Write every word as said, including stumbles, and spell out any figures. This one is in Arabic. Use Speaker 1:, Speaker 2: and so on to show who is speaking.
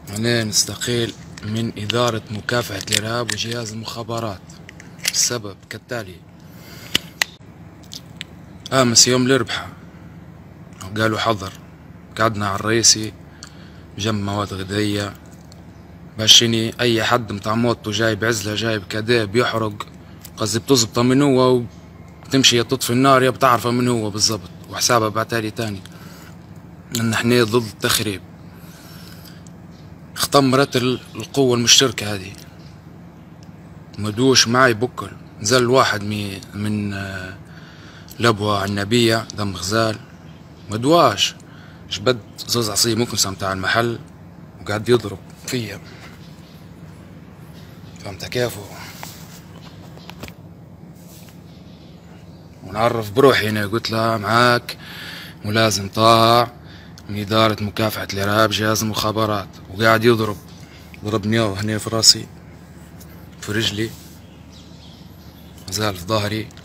Speaker 1: أنا نستقيل من إدارة مكافحة الإرهاب وجهاز المخابرات. السبب كالتالي: أمس يوم الأربعاء قالوا حظر، قعدنا على الرئيسي جنب مواد غذائية باشيني أي حد متاع موتو جايب عزلة جايب كاديه بيحرق، قصدي بتزبطه من هو وتمشي يا تطفي النار يا بتعرفه من هو بالظبط، وحسابه بعتالي تاني إن احنا ضد التخريب. اختمرت القوة المشتركة هذه، مدوش معي بكل. نزل واحد مي من لبوة عنبية دم غزال مدواش جبد زوز عصير مكنسة متاع المحل وقاعد يضرب فيا، فهمت كيف؟ ونعرف بروحي هنا، قلت لها معاك ملازم طاع من إدارة مكافحة الإرهاب جهاز المخابرات، وقاعد يضرب ضربني هنا في راسي في رجلي زال في ظهري.